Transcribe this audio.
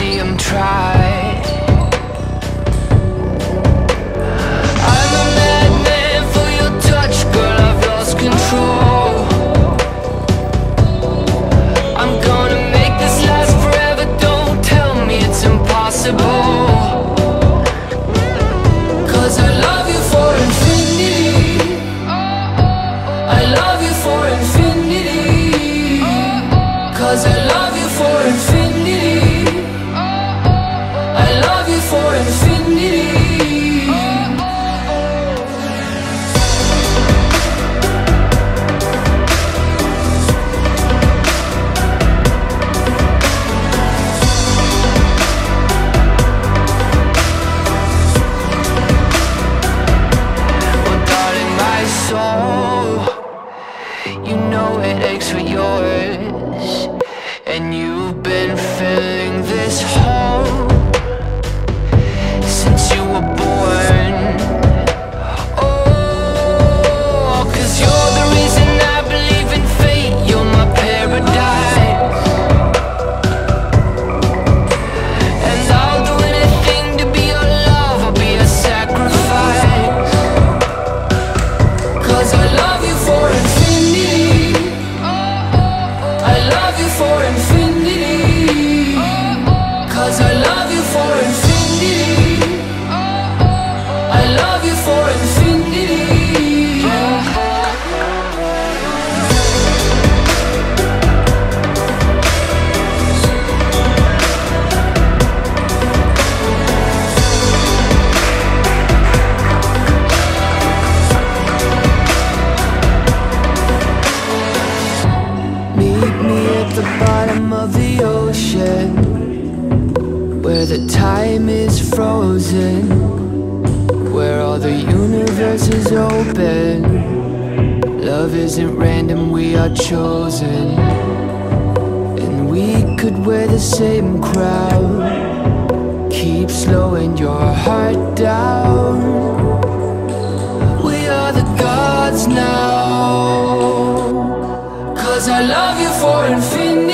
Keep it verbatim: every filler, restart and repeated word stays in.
see him try. I'm a madman for your touch, girl, I've lost control. I'm gonna make this last forever, don't tell me it's impossible. Cause I love you for infinity, I love you for infinity. Cause I love you for infinity, I love you for infinity. Well, darling, my soul, you know it aches for yours, and you've been filling this hole since you were born. Oh, cause you're the reason I believe in fate, you're my paradise. And I'll do anything to be your love, I'll be a sacrifice. Cause I love you for infinity, I love you for infinity. Cause I love you for infinity, I love you for infinity. Meet me at the bottom of the ocean, where the time is frozen, where all the universe is open. Love isn't random, we are chosen. And we could wear the same crown, keep slowing your heart down. We are the gods now. Cause I love you for infinity,